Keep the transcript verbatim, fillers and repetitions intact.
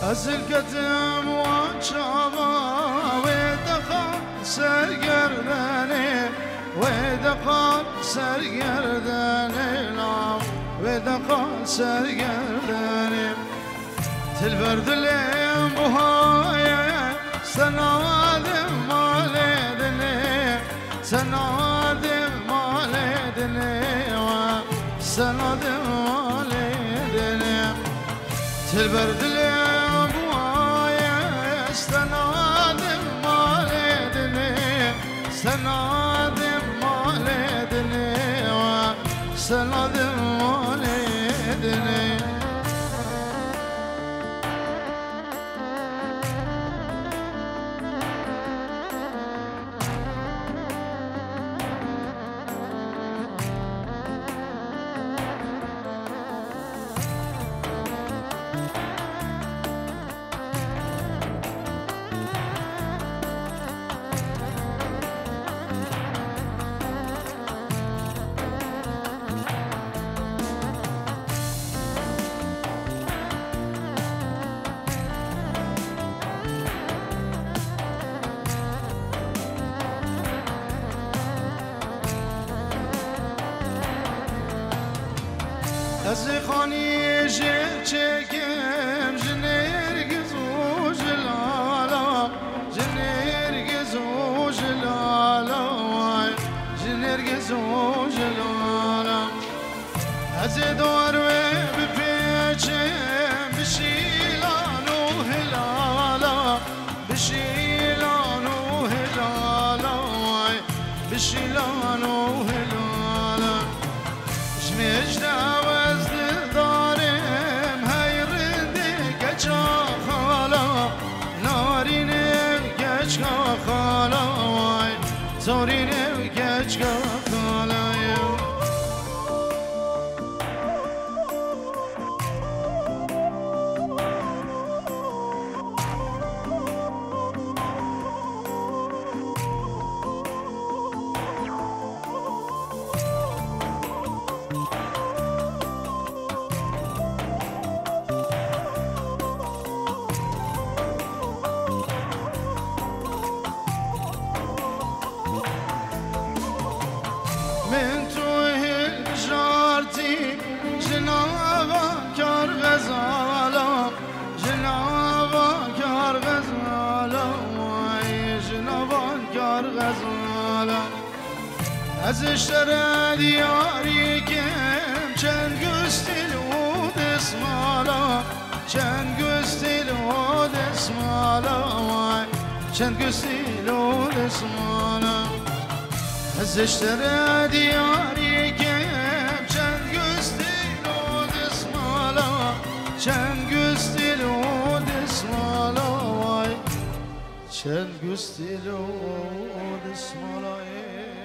از القدم وشابا ودخل سرگردني ودخل سرگردني لا ودخل سرگردني تلبرد لي بهاي سنادم مالدني سنادم مالدني سنادم مالدني تلبرد لي سنادم مالدني سنادم مالدني سنادم مالدني از خانی جل چکم جنرگز و جلالا جنرگز و جلالا جنرگز و جلالا از دور و بپیچم بشیلان و هلالا بشیلان و هلالا بشیلان و هلالا جمجد خالا وای زورینه گچ خالای من توی بجارتی جنابا کار غزالا جنابا کار غزالا وای جنابا کار غزالا از اشتر دیاری کم چند گستیل و دسمالا چند گستیل و دسمالا وای چند گستیل و دسمالا از اشتر دیاری کم چند گستیل و دسمالا چند گستیل و دسمالا وای چند گستیل و دسمالا